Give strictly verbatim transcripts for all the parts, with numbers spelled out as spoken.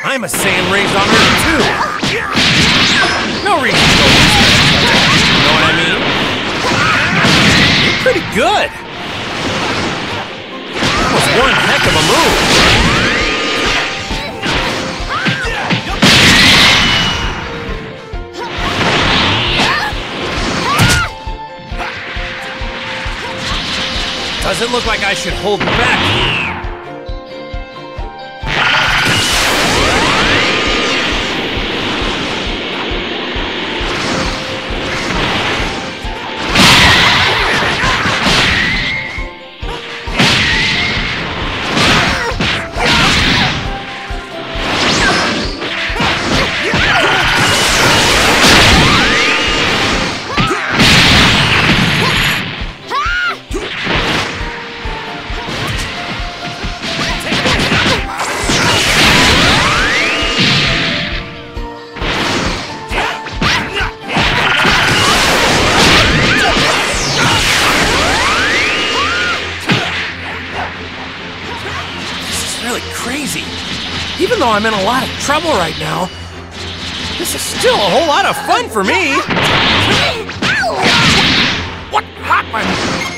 I'm a Saiyan raised on Earth too. No reason to go easy on each other. You know what I mean? You're pretty good. That was one heck of a move. Doesn't look like I should hold back here. Even though I'm in a lot of trouble right now, this is still a whole lot of fun for me. What happened?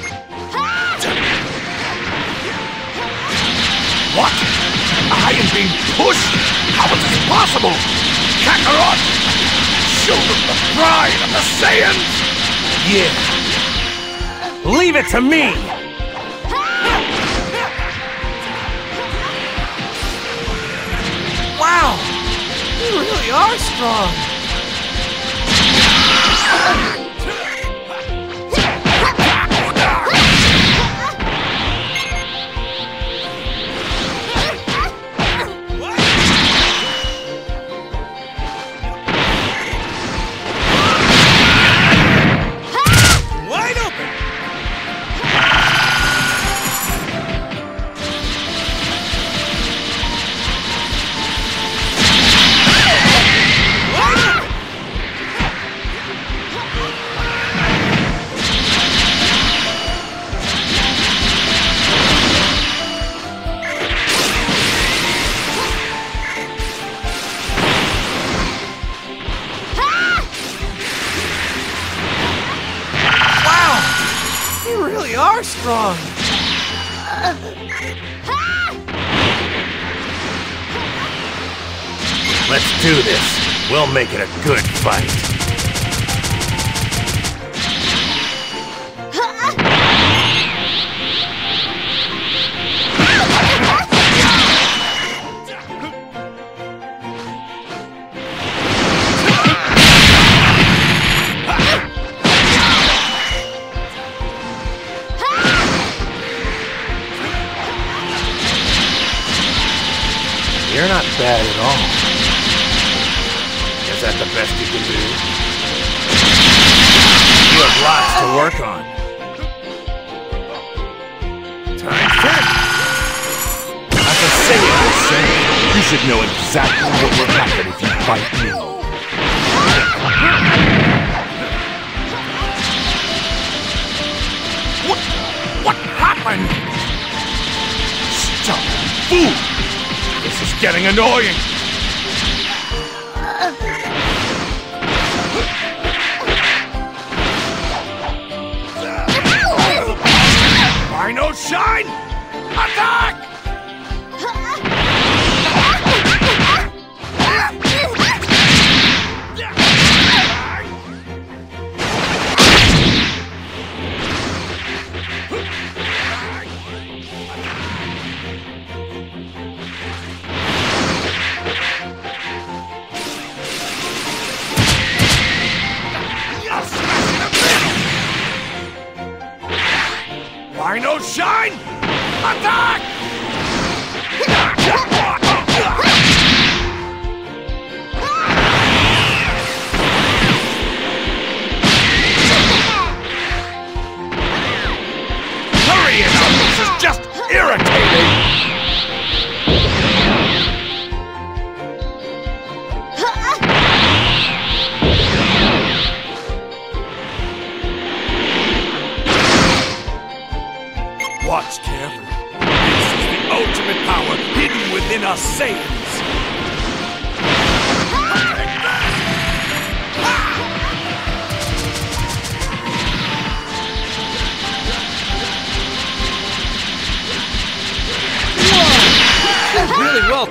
What? I am being pushed? How is this possible? Kakarot! Children of the pride of the Saiyans! Yeah. Leave it to me! Wow! You really are strong! Wide open! Are strong. Let's do this. We'll make it a good fight. You're not bad at all. Is that the best you can do? You have lots to work on. Time check! As a Saiyan would say, you should know exactly what will happen if you fight me. What? What happened? Stop, fool! This is getting annoying! Rhino Shine! Attack! Rhino Shine! Attack! Hurry it up! This is just irritating! Watch carefully. This is the ultimate power hidden within us Saiyans.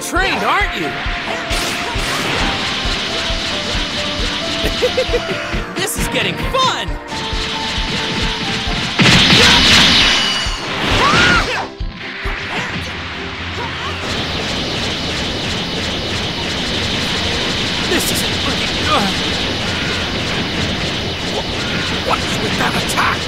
trained, aren't you? This is getting fun! This isn't looking good. What is with that attack?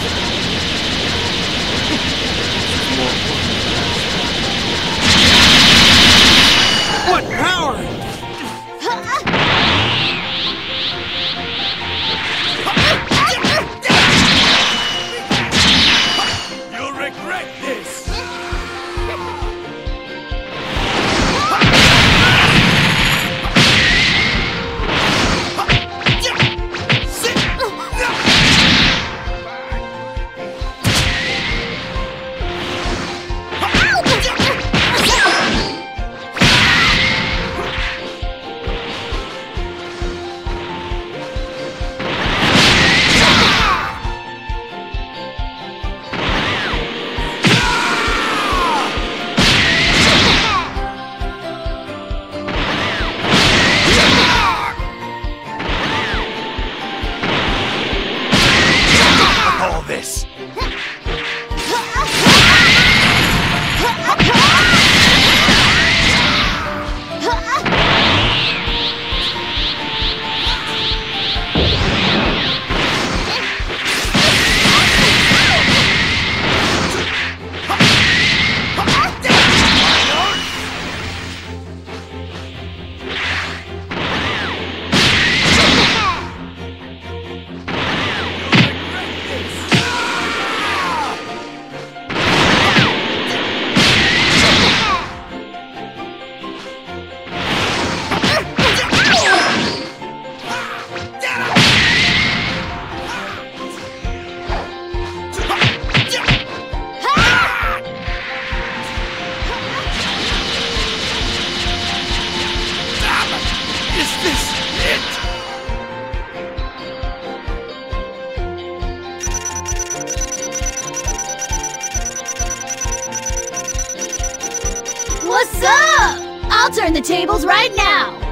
What power? You'll regret this. This. What's up? I'll turn the tables right now.